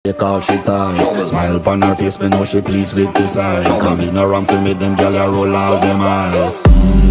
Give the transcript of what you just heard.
Take all she ties. Smile upon her face, me know she pleased with this eyes. Come in around to meet them, girl, I roll out them eyes.